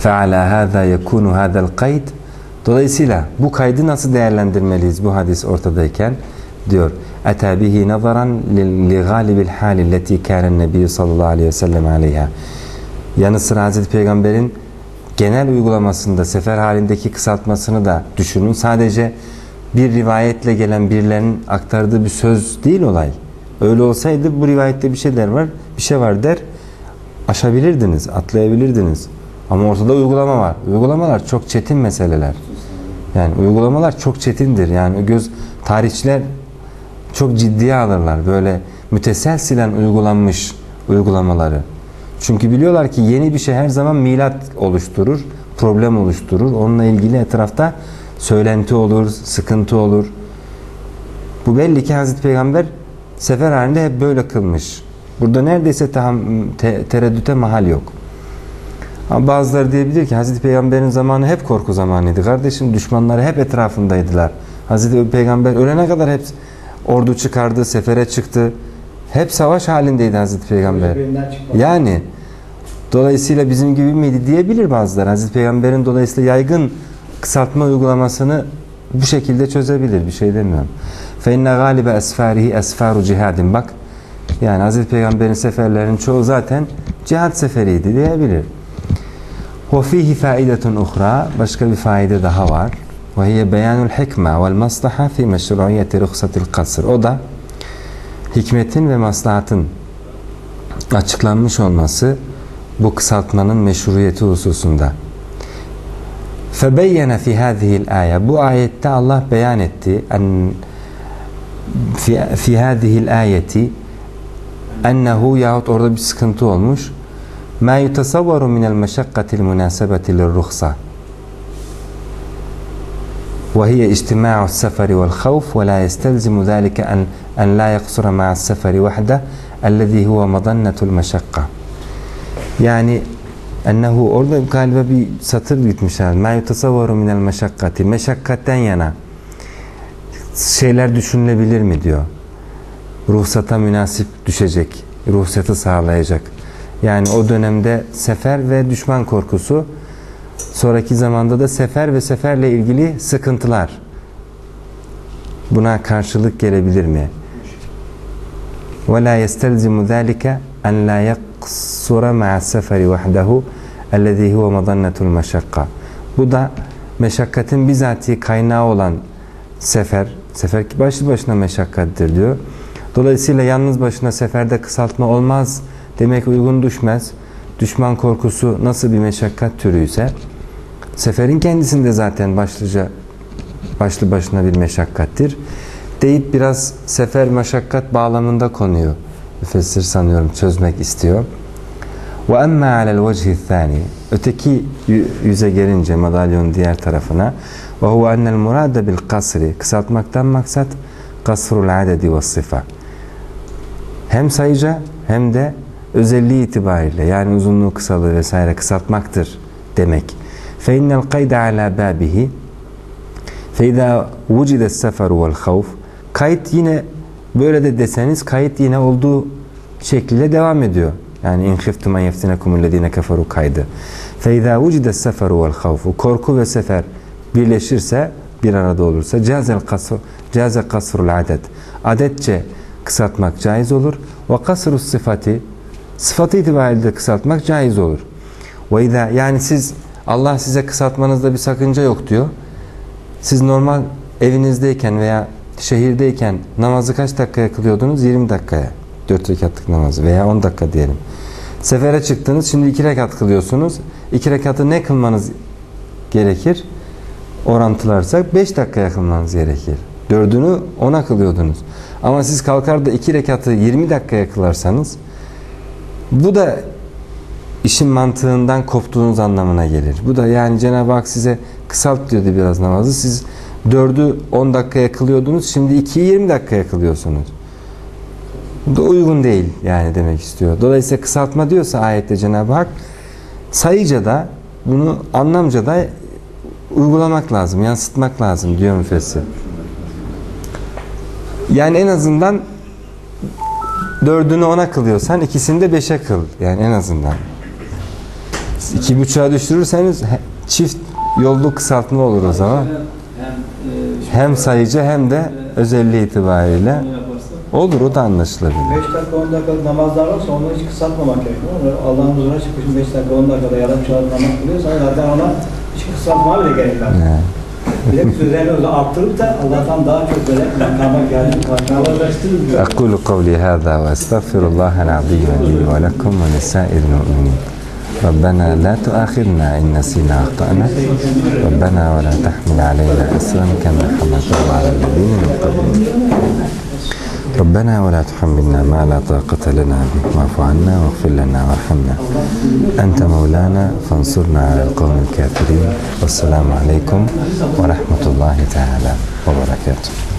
فَعَلَى هَذَا يَكُونُ هَذَا الْقَيْدِ Dolayısıyla bu kaydı nasıl değerlendirmeliyiz bu hadis ortadayken? Diyor. اَتَى بِهِ نَظَرًا لِغَالِبِ الْحَالِ الَّتِي كَانَ النَّبِيُّ sallallahu aleyhi ve sellem aleyha. Yanı sıra Hazreti Peygamber'in genel uygulamasında sefer halindeki kısaltmasını da düşünün. Sadece bir rivayetle gelen birilerinin aktardığı bir söz değil olay. Öyle olsaydı bu rivayette bir şeyler var, bir şey var der, aşabilirdiniz, atlayabilirdiniz. Ama ortada uygulama var. Uygulamalar çok çetin meseleler. Yani uygulamalar çok çetindir. Yani göz tarihçiler çok ciddiye alırlar böyle müteselsilen uygulanmış uygulamaları. Çünkü biliyorlar ki yeni bir şey her zaman milat oluşturur, problem oluşturur. Onunla ilgili etrafta söylenti olur, sıkıntı olur. Bu belli ki Hazreti Peygamber sefer halinde hep böyle kılmış. Burada neredeyse tam te tereddüte mahal yok. Ama bazıları diyebilir ki Hazreti Peygamber'in zamanı hep korku zamanıydı. Kardeşim düşmanları hep etrafındaydılar. Hazreti Peygamber ölene kadar hep ordu çıkardı, sefere çıktı. Hep savaş halindeydi Hazreti Peygamber. Yani dolayısıyla bizim gibi miydi diyebilir bazıları. Hazreti Peygamber'in dolayısıyla yaygın kısaltma uygulamasını bu şekilde çözebilir. Bir şey demiyorum. فَاِنَّ غَالِبَ اَسْفَارِهِ اَسْفَارُ cihadin. Bak yani Hazreti Peygamber'in seferlerinin çoğu zaten cihat seferiydi diyebilir. وَفِيهِ فَائِدَةٌ اُخْرَى Başka bir faide daha var. وَهِيَ بَيَانُ الْحِكْمَةِ وَالْمَصْلَحَةِ فِي مَشْرُعِيَّةِ رُخْصَةِ الْقَصْرِ O da hikmetin ve maslahatın açıklanmış olması bu kısaltmanın meşruiyeti hususunda. فَبَيَّنَ فِي هَذِهِ الْآيَةِ Bu ayette Allah beyan etti en fi hadihi al-ayeti ennehu yahut orada bir sıkıntı olmuş. Ma yutasavvaru min al-meşakkati al-munasabati lir-ruhsa. Ve hiye ictima'u as-seferi vel-havf ve la yestelzimu zalika en en la yaqsura ma'a as-seferi wahda ellezî huve madannatu al-meşakka. Yani ennehu orada galiba bir satır gitmişler. Ma yutasavvaru min al-meşakkati meşakkatten yana şeyler düşünülebilir mi diyor. Ruhsata münasip düşecek, ruhsatı sağlayacak. Yani o dönemde sefer ve düşman korkusu, sonraki zamanda da sefer ve seferle ilgili sıkıntılar. Buna karşılık gelebilir mi? وَلَا يَسْتَلْزِمُ ذَٰلِكَ أَنْ لَا يَقْصُرَ مَعَ السَّفَرِ وَحْدَهُ اَلَّذ۪ي هُوَ مَضَنَّةُ الْمَشَقَّةِ Bu da meşakkatin bizatihi kaynağı olan sefer, sefer ki başlı başına meşakkattir diyor. Dolayısıyla yalnız başına seferde kısaltma olmaz demek uygun düşmez. Düşman korkusu nasıl bir meşakkat türüyse seferin kendisinde zaten başlıca başlı başına bir meşakkattir deyip biraz sefer meşakkat bağlamında konuyor. Müfessir sanıyorum çözmek istiyor. Ve emmâ alel vecihi thâni öteki yüze gelince madalyonun diğer tarafına ve huve ennel murâde bil kasri kısaltmaktan maksat kasrul adedi ve sıfa hem sayıca hem de özelliği itibariyle yani uzunluğu kısalığı vesaire kısaltmaktır demek. Fe innel kayde ala babihi fe izâ vucide seferu vel havf kayıt yine böyle de deseniz kayıt yine olduğu şekliyle devam ediyor. Yani in khiftum en yeftinekumüllezine keferu kaydı. Fe izâ vucide seferu vel havfu korku ve sefer birleşirse bir arada olursa cazel kasr caze kasrul adet adetçe kısaltmak caiz olur ve kasrus sıfati sıfatı itibariyle kısaltmak caiz olur. Ve izâ yani siz Allah size kısaltmanızda bir sakınca yok diyor. Siz normal evinizdeyken veya şehirdeyken namazı kaç dakikaya kılıyordunuz? yirmi dakikaya. dört rekatlık namazı veya on dakika diyelim. Sefere çıktınız. Şimdi iki rekat kılıyorsunuz. iki rekatı ne kılmanız gerekir? Orantılarsak beş dakikaya kılmanız gerekir. dördünü ona kılıyordunuz. Ama siz kalkar da iki rekatı yirmi dakikaya kılarsanız bu da işin mantığından koptuğunuz anlamına gelir. Bu da yani Cenab-ı Hak size kısalt diyordu biraz namazı. Siz dördü on dakikaya kılıyordunuz. Şimdi ikiyi yirmi dakikaya kılıyorsunuz. Bu da uygun değil yani demek istiyor. Dolayısıyla kısaltma diyorsa ayette Cenab-ı Hak sayıca da bunu anlamca da uygulamak lazım, yansıtmak lazım diyor müfessir. Yani en azından dördünü ona kılıyorsan ikisini de beşe kıl. Yani en azından. iki buçuğa düşürürseniz he- çift yollu kısaltma olur o zaman. Hem, e, Hem sayıcı hem de özelliği itibariyle onu yaparsa. olur, o da anlaşılabilir. beş dakika on dakika namazlar varsa onları hiç kısaltmamak gerekiyor. Allah'ın huzuruna çıkmışsın beş dakika on dakikada yarım saat namaz kılıyorsan zaten ona hiç kısaltmaya bile gerek yok. Yani. Bir de sözlerini öyle arttırıp da Allah'tan daha çok böyle makama gelip Kalabalaştırın diyor. أقول قولي هذا وأستغفر الله العظيم لي ولكم ولسائر المؤمنين ربنا لا تؤاخذنا إن نسينا أخطأنا ربنا ولا تحمل علينا إصرا كما حملته على الذين من قبلنا ربنا ولا تحملنا ما لا طاقة لنا به واعف عنا واغفر لنا وارحمنا أنت مولانا فانصرنا على القوم الكافرين والسلام عليكم ورحمة الله تعالى وبركاته